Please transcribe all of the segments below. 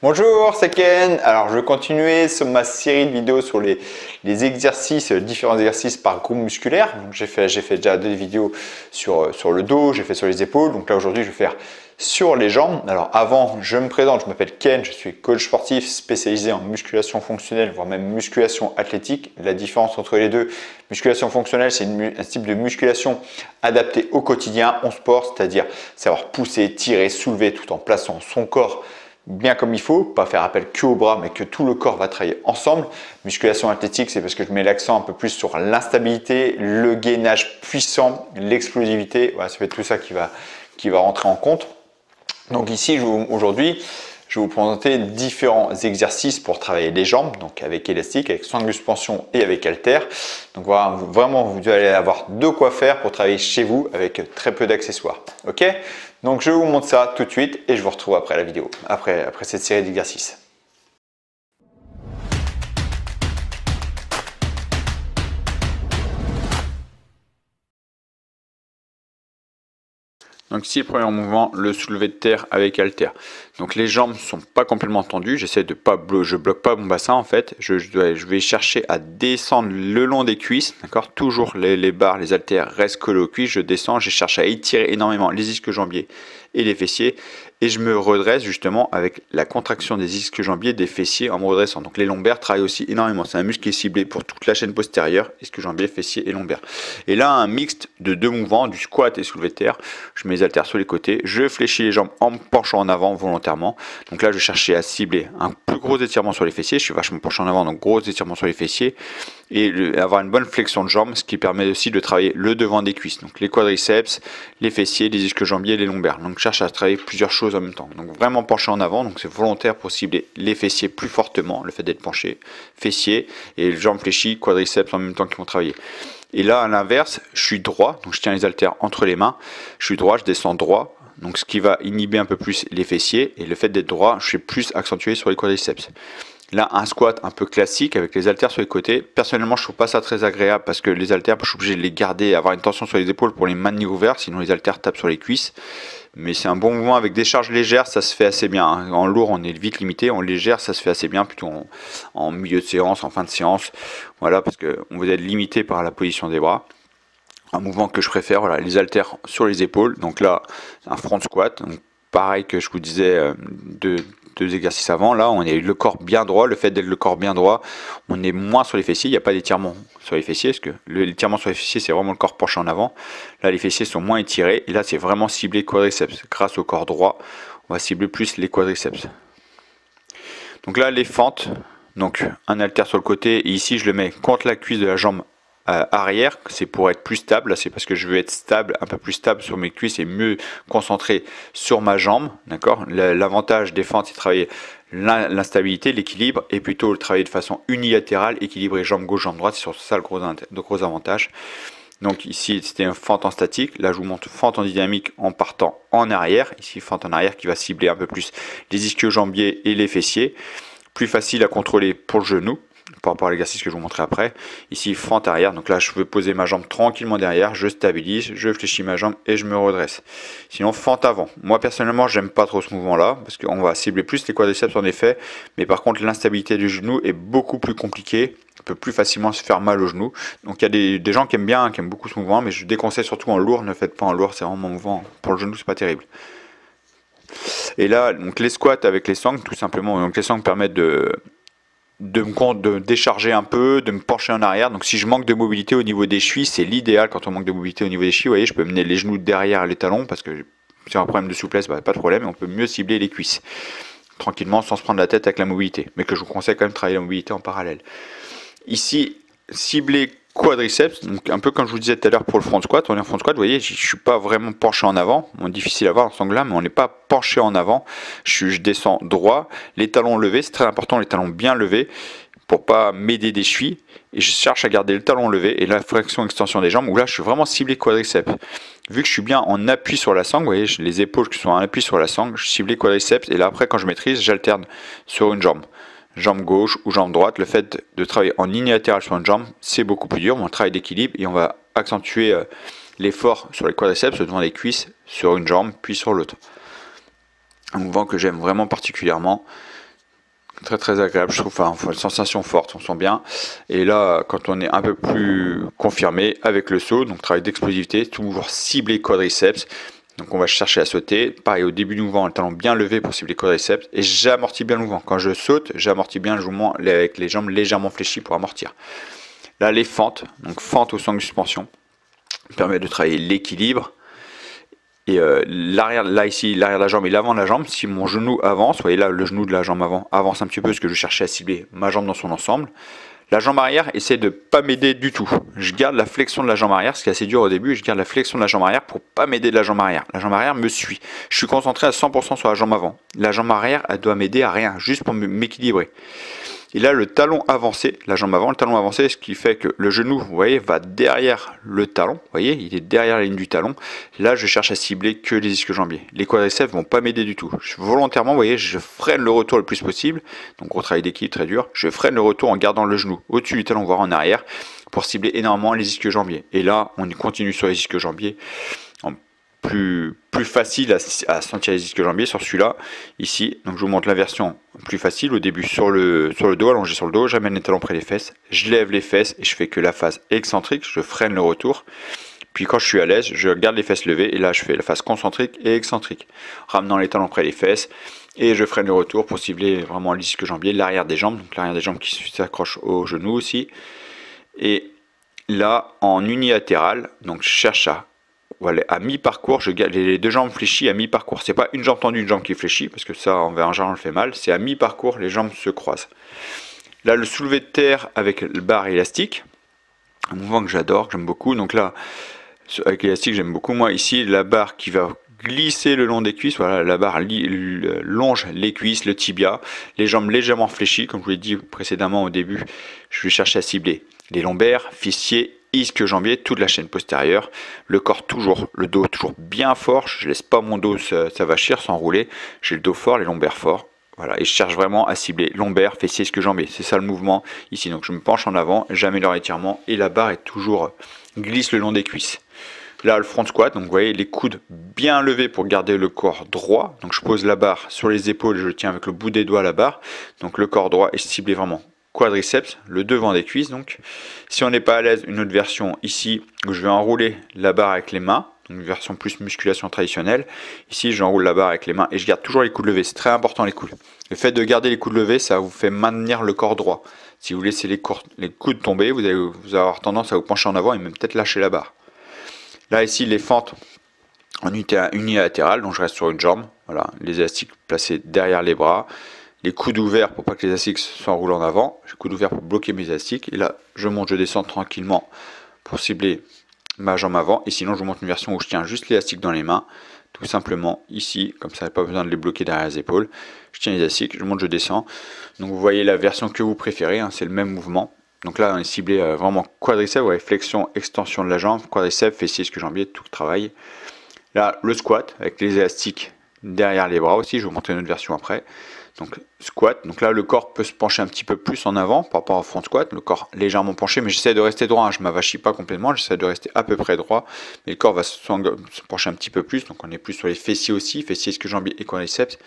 Bonjour, c'est Ken. Alors, je vais continuer sur ma série de vidéos sur les exercices, différents exercices par groupe musculaire. J'ai fait déjà 2 vidéos sur le dos, j'ai fait sur les épaules. Donc là, aujourd'hui, je vais faire sur les jambes. Alors, avant, je me présente, je m'appelle Ken, je suis coach sportif spécialisé en musculation fonctionnelle, voire même musculation athlétique. La différence entre les deux, musculation fonctionnelle, c'est un type de musculation adapté au quotidien, en sport, c'est-à-dire savoir pousser, tirer, soulever tout en plaçant son corps bien comme il faut, pas faire appel que au bras, mais que tout le corps va travailler ensemble. Musculation athlétique, c'est parce que je mets l'accent un peu plus sur l'instabilité, le gainage puissant, l'explosivité. Voilà, ça fait tout ça qui va rentrer en compte. Donc ici, aujourd'hui, je vais vous présenter différents exercices pour travailler les jambes, donc avec élastique, avec sangle suspension et avec haltère. Donc voilà, vraiment, vous allez avoir de quoi faire pour travailler chez vous avec très peu d'accessoires. Ok? Donc je vous montre ça tout de suite et je vous retrouve après la vidéo, après cette série d'exercices. Donc ici, le premier mouvement, le soulevé de terre avec haltère. Donc les jambes ne sont pas complètement tendues, j'essaie de pas je bloque pas mon bassin en fait, je vais chercher à descendre le long des cuisses, d'accord. Toujours les barres, les haltères restent collés aux cuisses, je descends, je cherche à étirer énormément les ischio-jambiers et les fessiers et je me redresse justement avec la contraction des ischio-jambiers, des fessiers en me redressant. Donc les lombaires travaillent aussi énormément, c'est un muscle qui est ciblé pour toute la chaîne postérieure, ischio-jambiers, fessiers et lombaires. Et là un mixte de 2 mouvements, du squat et soulevé de terre, je mets les haltères sur les côtés, je fléchis les jambes en me penchant en avant volontairement. Donc là je vais chercher à cibler un plus gros étirement sur les fessiers, je suis vachement penché en avant, donc gros étirement sur les fessiers et avoir une bonne flexion de jambes, ce qui permet aussi de travailler le devant des cuisses, donc les quadriceps, les fessiers, les ischio-jambiers et les lombaires. Donc je cherche à travailler plusieurs choses en même temps, donc vraiment penché en avant, donc c'est volontaire pour cibler les fessiers plus fortement, le fait d'être penché, fessiers et les jambes fléchies, quadriceps en même temps qui vont travailler. Et là à l'inverse, je suis droit, donc je tiens les haltères entre les mains, je suis droit, je descends droit, donc ce qui va inhiber un peu plus les fessiers, et le fait d'être droit, je suis plus accentué sur les quadriceps. Là, un squat un peu classique avec les haltères sur les côtés. Personnellement, je trouve pas ça très agréable parce que les haltères, je suis obligé de les garder et avoir une tension sur les épaules pour les maintenir ouverts, sinon les haltères tapent sur les cuisses. Mais c'est un bon mouvement avec des charges légères, ça se fait assez bien. En lourd, on est vite limité. En légère, ça se fait assez bien, plutôt en milieu de séance, en fin de séance. Voilà, parce qu'on vous êtes limité par la position des bras. Un mouvement que je préfère, voilà, les haltères sur les épaules. Donc là, un front squat. Donc pareil que je vous disais deux exercices avant, là on est le corps bien droit. Le fait d'être le corps bien droit, on est moins sur les fessiers, il n'y a pas d'étirement sur les fessiers, parce que l'étirement sur les fessiers c'est vraiment le corps penché en avant. Là les fessiers sont moins étirés, et là c'est vraiment ciblé quadriceps. Grâce au corps droit, on va cibler plus les quadriceps. Donc là les fentes, donc un haltère sur le côté, et ici je le mets contre la cuisse de la jambe arrière, c'est pour être plus stable, c'est parce que je veux être stable, un peu plus stable sur mes cuisses et mieux concentré sur ma jambe, d'accord. L'avantage des fentes, c'est de travailler l'instabilité, l'équilibre, et plutôt le travailler de façon unilatérale, équilibrer jambe gauche, jambe droite, c'est sur ça le gros avantage. Donc ici c'était une fente en statique, là je vous montre fente en dynamique en partant en arrière, ici fente en arrière qui va cibler un peu plus les ischio-jambiers et les fessiers, plus facile à contrôler pour le genou par rapport à l'exercice que je vous montrerai après. Ici fente arrière, donc là je veux poser ma jambe tranquillement derrière, je stabilise, je fléchis ma jambe et je me redresse. Sinon fente avant, moi personnellement j'aime pas trop ce mouvement là, parce qu'on va cibler plus les quadriceps en effet, mais par contre l'instabilité du genou est beaucoup plus compliquée, on peut plus facilement se faire mal au genou. Donc il y a des gens qui aiment bien, qui aiment beaucoup ce mouvement, mais je déconseille surtout en lourd, ne faites pas en lourd, c'est vraiment un mouvement pour le genou, c'est pas terrible. Et là donc les squats avec les sangles tout simplement, donc les sangles permettent de décharger un peu, de me pencher en arrière. Donc si je manque de mobilité au niveau des chevilles, c'est l'idéal quand on manque de mobilité au niveau des chevilles. Vous voyez, je peux mener les genoux derrière les talons parce que si j'ai un problème de souplesse, pas de problème, on peut mieux cibler les cuisses tranquillement sans se prendre la tête avec la mobilité. Mais que je vous conseille quand même de travailler la mobilité en parallèle. Ici, cibler quadriceps, donc un peu comme je vous disais tout à l'heure pour le front squat. On est en front squat, vous voyez, je suis pas vraiment penché en avant, bon, difficile à voir en ce angle là, mais on n'est pas penché en avant, je descends droit, les talons levés, c'est très important, les talons bien levés pour pas m'aider des chevilles, et je cherche à garder le talon levé et la flexion extension des jambes, où là je suis vraiment ciblé quadriceps. Vu que je suis bien en appui sur la sangle, vous voyez, les épaules qui sont en appui sur la sangle, je cible quadriceps, et là après quand je maîtrise, j'alterne sur une jambe. Jambe gauche ou jambe droite, le fait de travailler en ligne latérale sur une jambe, c'est beaucoup plus dur, on travaille d'équilibre et on va accentuer l'effort sur les quadriceps devant les cuisses sur une jambe puis sur l'autre. Un mouvement que j'aime vraiment particulièrement, Très très agréable, je trouve, enfin, une sensation forte, on sent bien. Et là, quand on est un peu plus confirmé avec le saut, donc travail d'explosivité, toujours cibler quadriceps. Donc on va chercher à sauter. Pareil, au début du mouvement, le talon bien levé pour cibler quadriceps. Et j'amortis bien le mouvement. Quand je saute, j'amortis bien le mouvement avec les jambes légèrement fléchies pour amortir. Là, les fentes, donc fente au sang de suspension, permet de travailler l'équilibre. Et l'arrière, là ici, l'arrière de la jambe et l'avant de la jambe, si mon genou avance, vous voyez là, le genou de la jambe avant avance un petit peu parce que je cherchais à cibler ma jambe dans son ensemble. La jambe arrière essaie de pas m'aider du tout. Je garde la flexion de la jambe arrière, ce qui est assez dur au début, je garde la flexion de la jambe arrière pour pas m'aider de la jambe arrière. La jambe arrière me suit. Je suis concentré à 100% sur la jambe avant. La jambe arrière, elle doit m'aider à rien, juste pour m'équilibrer. Et là, le talon avancé, la jambe avant, le talon avancé, ce qui fait que le genou, vous voyez, va derrière le talon. Vous voyez, il est derrière la ligne du talon. Là, je cherche à cibler que les ischio-jambiers. Les quadriceps vont pas m'aider du tout. Volontairement, vous voyez, je freine le retour le plus possible. Donc, gros travail d'équilibre très dur. Je freine le retour en gardant le genou au-dessus du talon, voire en arrière, pour cibler énormément les ischio-jambiers. Et là, on continue sur les ischio-jambiers. Plus facile à sentir les ischio-jambiers sur celui-là, ici. Donc je vous montre la version plus facile au début sur le dos, allongé sur le dos, j'amène les talons près des fesses, je lève les fesses et je fais que la phase excentrique, je freine le retour. Puis quand je suis à l'aise, je garde les fesses levées et là je fais la phase concentrique et excentrique, ramenant les talons près des fesses et je freine le retour pour cibler vraiment les ischio-jambiers, l'arrière des jambes, donc l'arrière des jambes qui s'accroche au genou aussi. Et là en unilatéral, donc je cherche voilà, à mi-parcours, je garde les deux jambes fléchies à mi-parcours. C'est pas une jambe tendue, une jambe qui est fléchie, parce que ça, en général, on le fait mal. C'est à mi-parcours, les jambes se croisent. Là, le soulevé de terre avec le barre élastique, un mouvement que j'adore, que j'aime beaucoup. Donc là, avec l'élastique, j'aime beaucoup. Moi, ici, la barre qui va glisser le long des cuisses. Voilà, la barre longe les cuisses, le tibia, les jambes légèrement fléchies. Comme je vous l'ai dit précédemment au début, je vais chercher à cibler les lombaires, fessiers, ischio-jambiers, toute la chaîne postérieure, le corps toujours, le dos toujours bien fort, je laisse pas mon dos s'avachir, s'enrouler, j'ai le dos fort, les lombaires forts, voilà, et je cherche vraiment à cibler lombaires, fessiers, ischio-jambiers, c'est ça le mouvement ici, donc je me penche en avant, j'améliore l'étirement, et la barre est toujours glisse le long des cuisses. Là, le front squat, donc vous voyez les coudes bien levés pour garder le corps droit, donc je pose la barre sur les épaules, je tiens avec le bout des doigts la barre, donc le corps droit est ciblé vraiment quadriceps, le devant des cuisses. Donc si on n'est pas à l'aise, une autre version ici où je vais enrouler la barre avec les mains, donc une version plus musculation traditionnelle. Ici j'enroule la barre avec les mains et je garde toujours les coudes levés, c'est très important les coudes. Le fait de garder les coudes levés, ça vous fait maintenir le corps droit. Si vous laissez les coudes tomber, vous allez avoir tendance à vous pencher en avant et même peut-être lâcher la barre. Là ici les fentes en unilatérale, donc je reste sur une jambe, voilà, les élastiques placés derrière les bras. Les coudes ouverts pour pas que les élastiques s'enroulent en avant. J'ai coudes ouverts pour bloquer mes élastiques. Et là, je monte, je descends tranquillement pour cibler ma jambe avant. Et sinon, je vous montre une version où je tiens juste l'élastique dans les mains. Tout simplement ici, comme ça, pas besoin de les bloquer derrière les épaules. Je tiens les élastiques, je monte, je descends. Donc vous voyez la version que vous préférez, hein, c'est le même mouvement. Donc là, on est ciblé vraiment quadriceps, ouais, flexion, extension de la jambe, quadriceps, fessier, ischio-jambier, tout le travail. Là, le squat avec les élastiques derrière les bras aussi. Je vais vous montrer une autre version après. Donc squat, donc là le corps peut se pencher un petit peu plus en avant par rapport au front squat, le corps légèrement penché, mais j'essaie de rester droit, hein, je m'avachis pas complètement, j'essaie de rester à peu près droit, mais le corps va se pencher un petit peu plus, donc on est plus sur les fessiers aussi, fessiers, ischio-jambiers et quadriceps.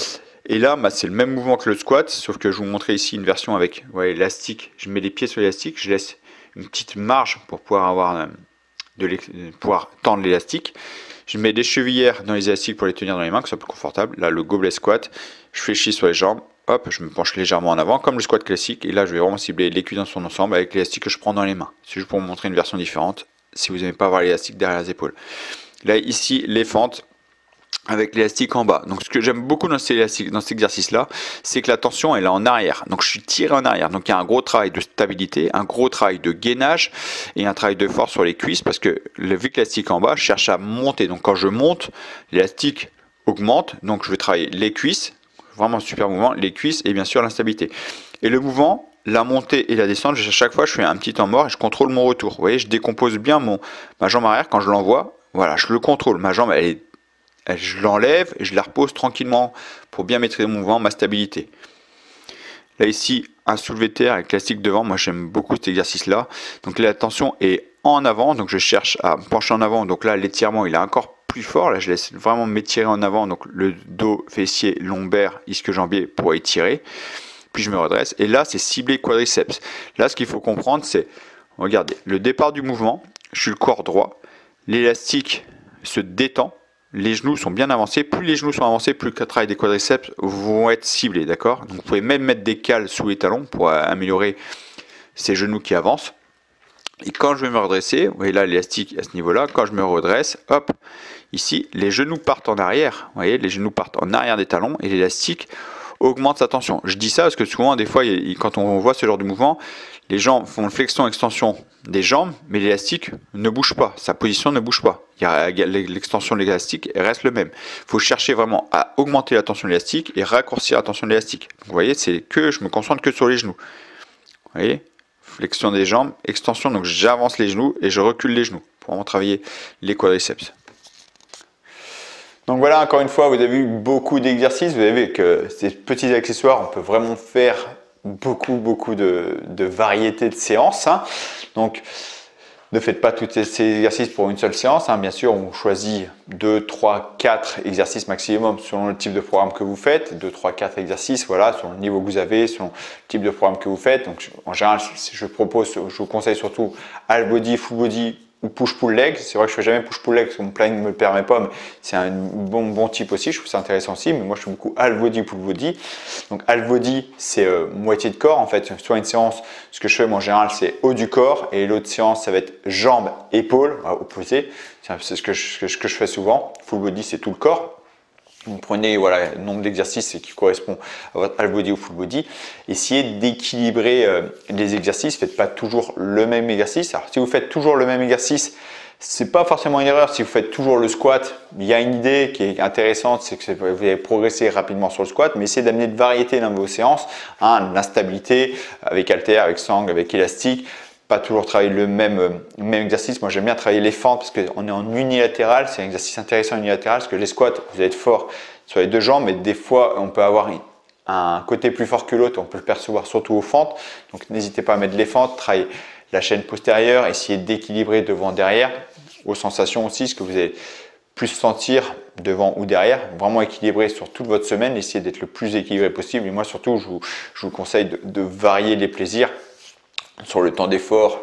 Et là bah, c'est le même mouvement que le squat, sauf que je vous montrer ici une version avec l'élastique, je mets les pieds sur l'élastique, je laisse une petite marge pour pouvoir avoir pouvoir tendre l'élastique. Je mets des chevillères dans les élastiques pour les tenir dans les mains, que ce soit plus confortable. Là, le gobelet squat, je fléchis sur les jambes, hop, je me penche légèrement en avant, comme le squat classique. Et là, je vais vraiment cibler les cuisses dans son ensemble avec l'élastique que je prends dans les mains. C'est juste pour vous montrer une version différente, si vous n'aimez pas avoir l'élastique derrière les épaules. Là, ici, les fentes avec l'élastique en bas. Donc ce que j'aime beaucoup dans cet exercice-là, c'est que la tension elle est en arrière. Donc je suis tiré en arrière. Donc il y a un gros travail de stabilité, un gros travail de gainage et un travail de force sur les cuisses parce que vu que l'élastique en bas, je cherche à monter. Donc quand je monte, l'élastique augmente. Donc je vais travailler les cuisses, vraiment super mouvement, les cuisses et bien sûr l'instabilité. Et le mouvement, la montée et la descente, à chaque fois je fais un petit temps mort et je contrôle mon retour. Vous voyez, je décompose bien ma jambe arrière quand je l'envoie. Voilà, je le contrôle. Ma jambe, je l'enlève et je la repose tranquillement pour bien maîtriser mon mouvement, ma stabilité. Là ici, un soulevé de terre avec classique devant, moi j'aime beaucoup cet exercice-là. Donc là, la tension est en avant, donc je cherche à me pencher en avant. Donc là, l'étirement il est encore plus fort. Là, je laisse vraiment m'étirer en avant, donc le dos, fessier, lombaire, ischio-jambier pour étirer. plus je me redresse. Et là, c'est ciblé quadriceps. Là, ce qu'il faut comprendre, c'est, regardez, le départ du mouvement, je suis le corps droit, l'élastique se détend, les genoux sont bien avancés. Plus les genoux sont avancés, plus le travail des quadriceps vont être ciblés, d'accord? Donc vous pouvez même mettre des cales sous les talons pour améliorer ces genoux qui avancent. Et quand je vais me redresser, vous voyez là l'élastique à ce niveau-là, quand je me redresse, hop, ici, les genoux partent en arrière. Vous voyez, les genoux partent en arrière des talons et l'élastique augmente sa tension. Je dis ça parce que souvent, des fois, quand on voit ce genre de mouvement, les gens font une flexion-extension des jambes, mais l'élastique ne bouge pas, sa position ne bouge pas. L'extension de l'élastique reste le même. Il faut chercher vraiment à augmenter la tension de l'élastique et raccourcir la tension de l'élastique. Vous voyez, c'est que je me concentre que sur les genoux. Vous voyez, flexion des jambes, extension, donc j'avance les genoux et je recule les genoux pour vraiment travailler les quadriceps. Donc voilà, encore une fois, vous avez vu beaucoup d'exercices. Vous avez vu que ces petits accessoires, on peut vraiment faire beaucoup de variétés de séances. Hein. Donc, ne faites pas tous ces exercices pour une seule séance. Hein. Bien sûr, on choisit 2, 3, 4 exercices maximum selon le type de programme que vous faites. 2, 3, 4 exercices, voilà, selon le niveau que vous avez, selon le type de programme que vous faites. Donc, en général, je vous conseille surtout half body, full body ou push-pull leg. C'est vrai que je ne fais jamais push-pull leg parce que mon planning ne me le permet pas, mais c'est un bon type aussi. Je trouve ça intéressant aussi. Mais moi, je fais beaucoup half body, pull body. Donc, half body, c'est moitié de corps. En fait, soit une séance, ce que je fais moi, en général, c'est haut du corps. Et l'autre séance, ça va être jambes, épaules, opposé. C'est ce que je fais souvent. Full body, c'est tout le corps. Vous prenez voilà, le nombre d'exercices qui correspond à votre half body ou full body. Essayez d'équilibrer les exercices. Faites pas toujours le même exercice. Alors, si vous faites toujours le même exercice, c'est pas forcément une erreur. Si vous faites toujours le squat, il y a une idée qui est intéressante, c'est que vous allez progresser rapidement sur le squat, mais essayez d'amener de variété dans vos séances, hein, l'instabilité avec haltère, avec sangle, avec élastique. Pas toujours travailler le même exercice. Moi, j'aime bien travailler les fentes parce qu'on est en unilatéral. C'est un exercice intéressant unilatéral parce que les squats, vous allez être fort sur les deux jambes, mais des fois, on peut avoir un côté plus fort que l'autre. On peut le percevoir surtout aux fentes. Donc, n'hésitez pas à mettre les fentes, travailler la chaîne postérieure, essayer d'équilibrer devant, derrière, aux sensations aussi, ce que vous allez plus sentir devant ou derrière. Vraiment équilibrer sur toute votre semaine. Essayez d'être le plus équilibré possible. Et moi, surtout, je vous conseille de varier les plaisirs. Sur le temps d'effort,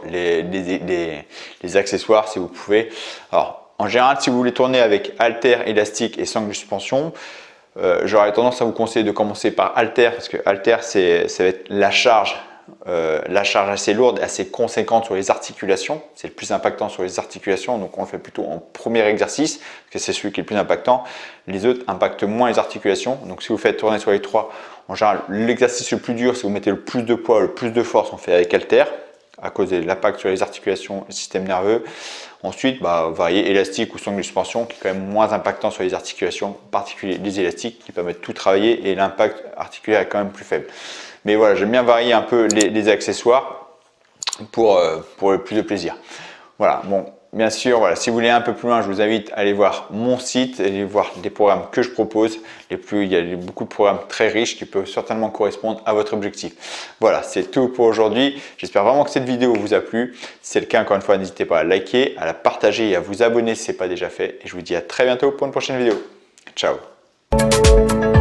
les accessoires si vous pouvez. Alors, en général, si vous voulez tourner avec haltère, élastique et sangle de suspension, j'aurais tendance à vous conseiller de commencer par haltère parce que haltère, ça va être la charge assez lourde et assez conséquente sur les articulations. C'est le plus impactant sur les articulations, donc on le fait plutôt en premier exercice parce que c'est celui qui est le plus impactant. Les autres impactent moins les articulations. Donc, si vous faites tourner sur les trois, en général, l'exercice le plus dur, si vous mettez le plus de poids, le plus de force, on fait avec haltère à cause de l'impact sur les articulations et le système nerveux. Ensuite, varier élastique ou sangle de suspension qui est quand même moins impactant sur les articulations, en particulier les élastiques qui permettent de tout travailler et l'impact articulaire est quand même plus faible. Mais voilà, j'aime bien varier un peu les accessoires pour le plus de plaisir. Voilà, bon. Bien sûr, voilà, si vous voulez un peu plus loin, je vous invite à aller voir mon site, aller voir les programmes que je propose. Il y a beaucoup de programmes très riches qui peuvent certainement correspondre à votre objectif. Voilà, c'est tout pour aujourd'hui. J'espère vraiment que cette vidéo vous a plu. Si c'est le cas, encore une fois, n'hésitez pas à liker, à la partager et à vous abonner si ce n'est pas déjà fait. Et je vous dis à très bientôt pour une prochaine vidéo. Ciao!